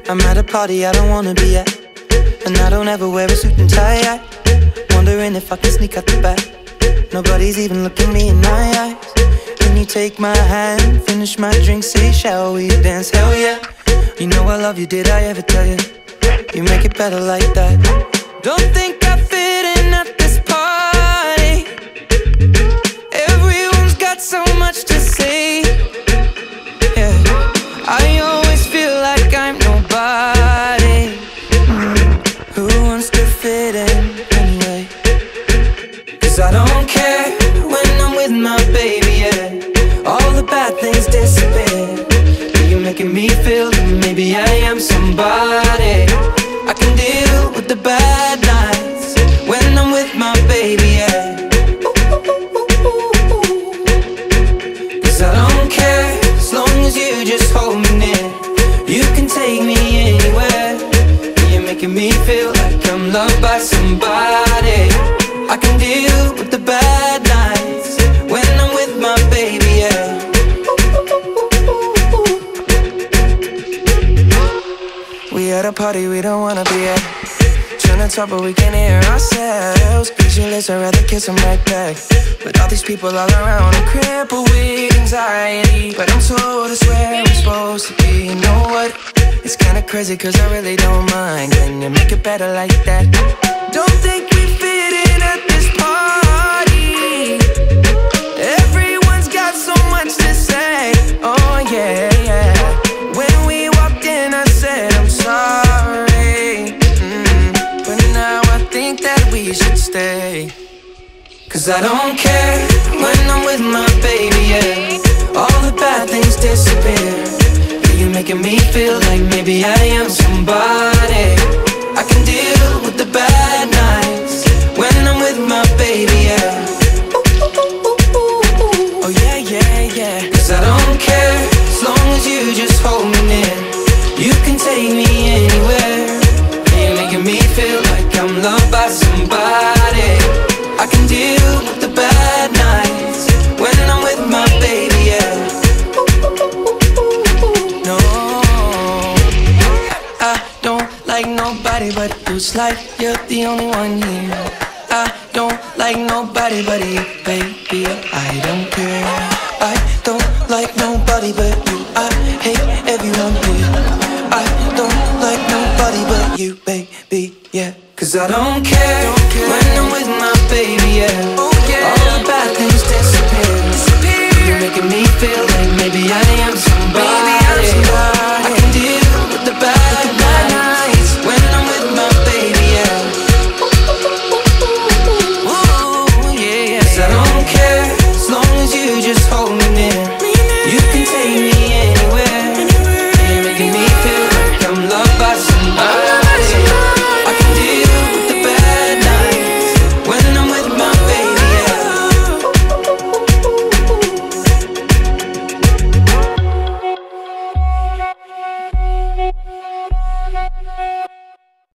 I'm at a party I don't wanna be at, and I don't ever wear a suit and tie. Wondering if I can sneak out the back. Nobody's even looking me in my eyes. Can you take my hand, finish my drink, say shall we dance? Hell yeah. You know I love you, did I ever tell you? You make it better like that. Don't think I fit in at this party. Everyone's got so much to say. Yeah, I always feel like I'm nobody. Who wants to fit in anyway? Cause I don't care when I'm with my baby, yeah. All the bad things disappear. You're making me feel that maybe I am somebody. I can deal with the bad nights when I'm with my baby, yeah. Cause I don't care as long as you just hold me near. You can take me anywhere. You're making me feel like I'm loved by somebody. I can deal with the bad nights when I'm with my baby, yeah. We at a party we don't wanna be at. Tryna talk but we can't hear ourselves. Pictureless, I'd rather kiss them right back. But all these people all around, I'm crippled with anxiety. But I'm told it's where I'm supposed to be. You know what? It's kinda crazy cause I really don't mind. Can you make it better like that? Don't think we fit in at this party. Everyone's got so much to say. Oh yeah, yeah. When we walked in I said I'm sorry, but now I think that we should stay. Cause I don't care when I'm with my baby, yeah. All the bad things disappear. You're making me feel like maybe I am somebody. I can deal with the bad nights when I'm with my baby, yeah. Oh yeah, yeah, yeah. Cause I don't care as long as you just hold me near. You can take me anywhere. You're making me feel like I'm loved by somebody. I can deal with the bad nights when I'm with my baby, yeah. No, I don't like nobody but you. It's like you're the only one here. I don't like nobody but you, baby. I don't care. I don't like nobody but you. I hate everyone here. I don't like nobody but you, baby, yeah. Cause I don't care when I'm with my baby, yeah. All the bad things disappear. You're making me feel like maybe I am